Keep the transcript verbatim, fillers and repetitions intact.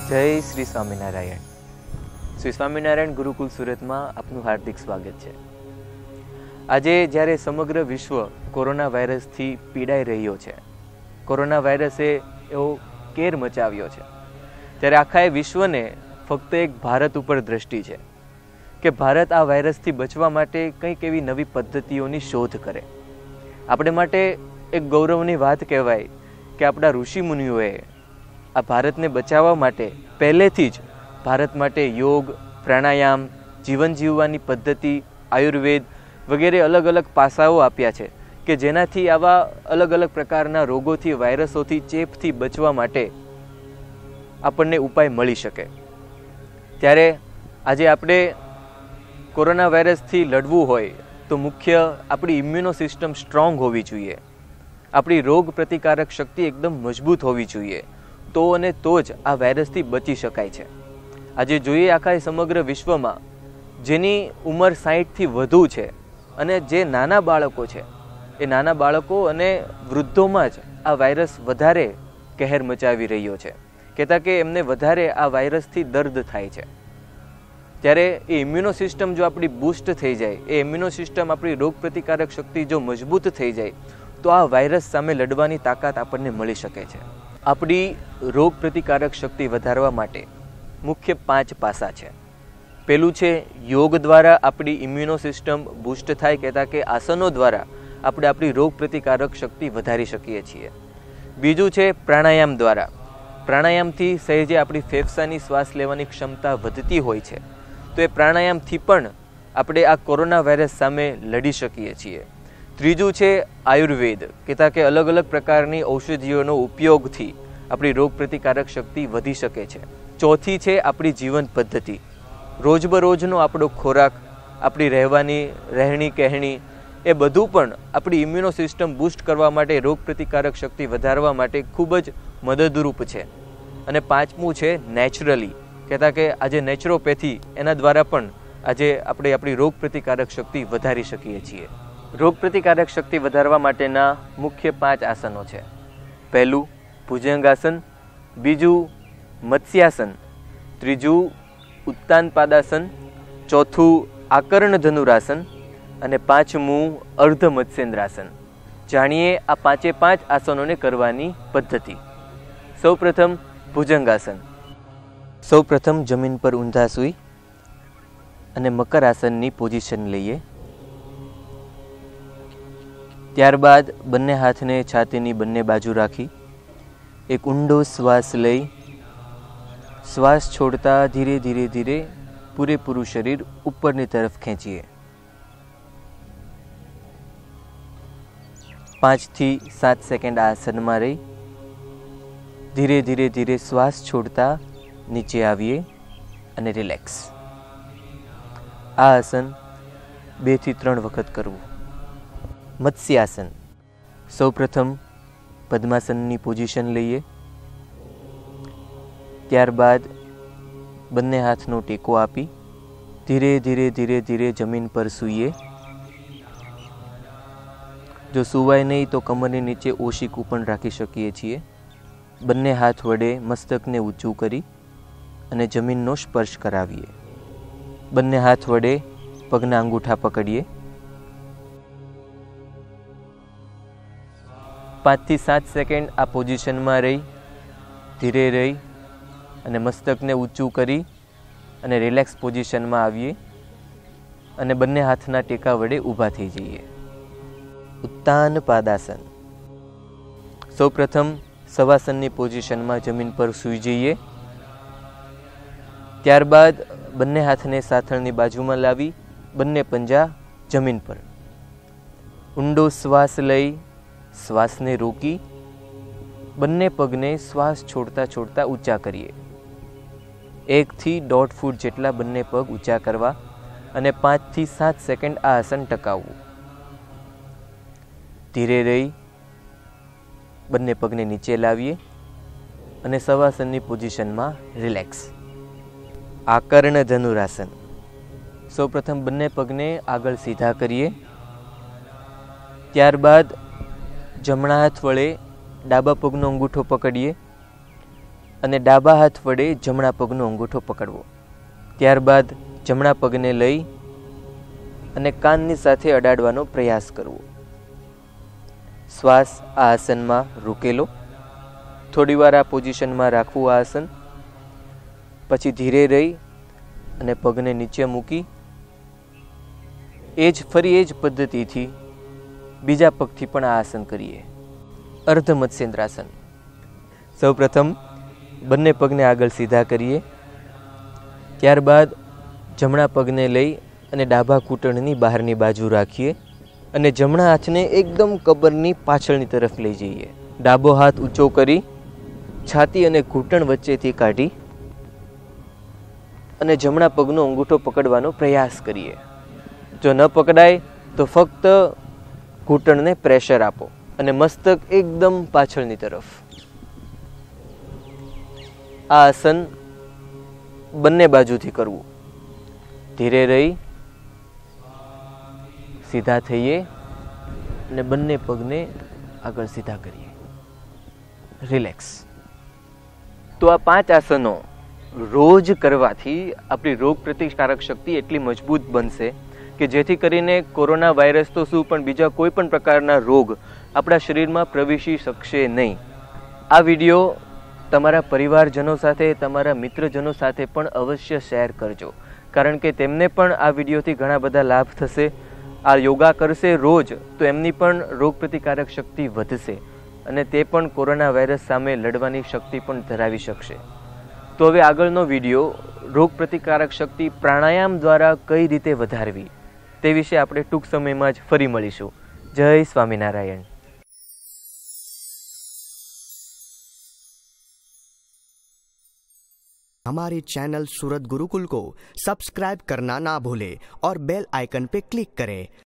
जय श्री स्वामीनारायण। श्री स्वामीनारायण गुरुकुल सूरत में आपનું हार्दिक स्वागत है। આજે જ્યારે સમગ્ર વિશ્વ કોરોના વાયરસથી પીડાઈ રહ્યો છે, કોરોના વાયરસે એવો કેર મચાવ્યો છે, ત્યારે આખા વિશ્વને ફક્ત એક ભારત ઉપર દ્રષ્ટિ છે કે ભારત આ વાયરસથી બચવા માટે કંઈક એવી નવી પદ્ધતિઓની શોધ કરે। આપણે માટે એક ગૌરવની વાત કહેવાય કે આપણા ઋષિ મુનિઓએ આ ભારતને બચાવવા માટે પહેલેથી જ ભારત માટે યોગ, પ્રાણાયામ, જીવન જીવવાની પદ્ધતિ, આયુર્વેદ વગેરે અલગ અલગ પાસાઓ આપ્યા છે કે જેનાથી આવા અલગ અલગ પ્રકારના રોગોથી, વાયરસોથી, ચેપથી બચવા માટે આપણને ઉપાય મળી શકે। ત્યારે આજે આપણે કોરોના વાયરસથી લડવું હોય તો મુખ્ય આપણી ઇમ્યુનો સિસ્ટમ સ્ટ્રોંગ હોવી જોઈએ, આપણી રોગ પ્રતિકારક શક્તિ એકદમ મજબૂત હોવી જોઈએ, તો અને તો જ આ વાયરસથી બચી શકાય છે। આજે જોઈએ આખા સમગ્ર વિશ્વમાં જેની ઉંમર સાઠથી વધુ છે અને જે નાના બાળકો છે એ નાના બાળકો અને વૃદ્ધોમાં જ આ વાયરસ વધારે કહેર મચાવી રહ્યો છે, કહેતા કે એમને વધારે આ વાયરસથી દર્દ થાય છે। ત્યારે એ ઇમ્યુનો સિસ્ટમ જો આપણી બૂસ્ટ થઈ જાય, એ ઇમ્યુનો સિસ્ટમ આપણી રોગ પ્રતિકારક શક્તિ જો મજબૂત થઈ જાય તો આ વાયરસ સામે લડવાની તાકાત આપણને મળી શકે છે। આપણી રોગ પ્રતિકારક શક્તિ વધારવા માટે મુખ્ય પાંચ પાસા છે। પહેલું છે યોગ દ્વારા આપણી ઇમ્યુનો સિસ્ટમ બૂસ્ટ થાય, કહેતા કે આસનો દ્વારા આપણે આપણી રોગ પ્રતિકારક શક્તિ વધારી શકીએ છીએ। બીજું છે પ્રાણાયામ દ્વારા, પ્રાણાયામથી સહેજે આપણી ફેફસાની શ્વાસ લેવાની ક્ષમતા વધતી હોય છે, તો એ પ્રાણાયામથી પણ આપણે આ કોરોના વાયરસ સામે લડી શકીએ છીએ। ત્રીજું છે આયુર્વેદ, કહેતા કે અલગ અલગ પ્રકારની ઔષધિઓનો ઉપયોગથી આપણી રોગ પ્રતિકારક શક્તિ વધી શકે છે। ચોથી છે આપણી જીવન પદ્ધતિ, રોજબરોજનો આપણો ખોરાક, આપણી રહેવાની રહેણી કહેણી, એ બધું પણ આપણી ઇમ્યુનો સિસ્ટમ બૂસ્ટ કરવા માટે, રોગ પ્રતિકારક શક્તિ વધારવા માટે ખૂબ જ મદદરૂપ છે। અને પાંચમું છે નેચરલી, કહેતા કે આજે નેચરોપેથી એના દ્વારા પણ આજે આપણે આપણી રોગ પ્રતિકારક શક્તિ વધારી શકીએ છીએ। રોગ પ્રતિકારક શક્તિ વધારવા માટેના મુખ્ય પાંચ આસનો છે। પહેલું ભુજંગાસન, બીજું મત્સ્યાસન, ત્રીજું ઉત્તાન પાદાસન, ચોથું આકર્ણ ધનુરાસન અને પાંચમું અર્ધ મત્સ્યેન્દ્રાસન। જાણીએ આ પાંચે પાંચ આસનોને કરવાની પદ્ધતિ। સૌપ્રથમ ભુજંગાસન। સૌપ્રથમ જમીન પર ઊંધા સૂઈ અને મકર આસનની પોઝિશન લઈએ। ત્યારબાદ બંને હાથને છાતીની બંને બાજુ રાખી એક ઊંડો શ્વાસ લઈ શ્વાસ છોડતા ધીરે ધીરે ધીરે પૂરેપૂરું શરીર ઉપરની તરફ ખેંચીએ। પાંચથી સાત સેકન્ડ આ આસનમાં રહી ધીરે ધીરે ધીરે શ્વાસ છોડતા નીચે આવીએ અને રિલેક્સ। આ આસન બે થી ત્રણ વખત કરવું। મત્સ્યાસન। સૌપ્રથમ પદ્માસનની પોઝિશન લઈએ, ત્યારબાદ બંને હાથનો ટેકો આપી ધીરે ધીરે ધીરે ધીરે જમીન પર સૂઈએ। જો સુવાય નહીં તો કમરની નીચે ઓશિકું પણ રાખી શકીએ છીએ। બંને હાથ વડે મસ્તકને ઊંચું કરી અને જમીનનો સ્પર્શ કરાવીએ। બંને હાથ વડે પગના અંગૂઠા પકડીએ। પાંચથી સાત સેકન્ડ આ પોઝિશનમાં રહી ધીરે રહી અને મસ્તકને ઊંચું કરી અને રિલેક્સ પોઝિશનમાં આવીએ અને બંને હાથના ટેકા વડે ઊભા થઈ જઈએ। ઉત્તાન પાદાસન। સૌપ્રથમ સવાસનની પોઝિશનમાં જમીન પર સૂઈ જઈએ, ત્યારબાદ બંને હાથને સાથળની બાજુમાં લાવી બંને પંજા જમીન પર ઊંડો શ્વાસ લઈ શ્વાસને રોકી બંને પગને શ્વાસ છોડતા છોડતા ઊંચા કરીએ। એકથી દોઢ ફૂટ જેટલા બંને પગ ઊંચા કરવા અને પાંચથી સાત સેકન્ડ આ આસન ટકાવવું। ધીરે રહી બંને પગને નીચે લાવીએ અને સવાસનની પોઝિશનમાં રિલેક્સ। આકર્ણ ધનુરાસન। સૌપ્રથમ બંને પગને આગળ સીધા કરીએ, ત્યારબાદ જમણા હાથ વડે ડાબા પગનો અંગૂઠો પકડીએ અને ડાબા હાથ વડે જમણા પગનો અંગૂઠો પકડવો. ત્યારબાદ જમણા પગને લઈ અને કાનની સાથે અડાડવાનો પ્રયાસ કરવો. શ્વાસ આ આસનમાં રોકેલો. થોડીવાર આ પોઝિશનમાં રાખવું આ આસન. પછી ધીરે રહી અને પગને નીચે મૂકી એ જ ફરી એ જ પદ્ધતિથી બીજા પગથી પણ આ આસન કરીએ. અર્ધ મત્સ્યેન્દ્રાસન. સૌપ્રથમ બંને પગને આગળ સીધા કરીએ. ત્યારબાદ જમણા પગને લઈ અને ડાબા ઘૂંટણની બહારની બાજુ રાખીએ અને જમણા હાથને એકદમ કબરની પાછળની તરફ લઈ જઈએ. ડાબો હાથ ઊંચો કરી છાતી અને ઘૂંટણ વચ્ચેથી કાઢી અને જમણા પગનો અંગૂઠો પકડવાનો પ્રયાસ કરીએ. જો ન પકડાય તો ફક્ત ઘૂંટણને પ્રેશર આપો અને મસ્તક એકદમ પાછળની તરફ. આ આસન બંને બાજુથી કરવું. ધીરે રહી સીધા થઈએ અને બંને પગને આગળ સીધા કરીએ. રિલેક્સ. તો આ પાંચ આસનો રોજ કરવાથી આપણી રોગ પ્રતિકારક શક્તિ એટલી મજબૂત બનશે કે જેથી કરીને કોરોના વાયરસ તો શું પણ બીજા કોઈ પણ પ્રકારના રોગ આપણા શરીરમાં પ્રવેશી શકશે નહીં. આ વિડીયો તમારા પરિવારજનો સાથે, તમારા મિત્રજનો સાથે પણ અવશ્ય શેર કરજો, કારણ કે તેમને પણ આ વિડીયોથી ઘણા બધા લાભ થશે. આ યોગા કરશે રોજ તો એમની પણ રોગ પ્રતિકારક શક્તિ વધશે અને તે પણ કોરોના વાયરસ સામે લડવાની શક્તિ પણ ધરાવી શકશે. તો હવે આગળનો વિડીયો રોગ પ્રતિકારક શક્તિ પ્રાણાયામ દ્વારા કઈ રીતે વધારવી તે વિશે આપણે ટૂંક સમયમાં જ ફરી મળીશું. જય સ્વામિનારાયણ. हमारे चैनल सूरत गुरुकुल को सब्सक्राइब करना ना भूले और बेल आइकन पे क्लिक करें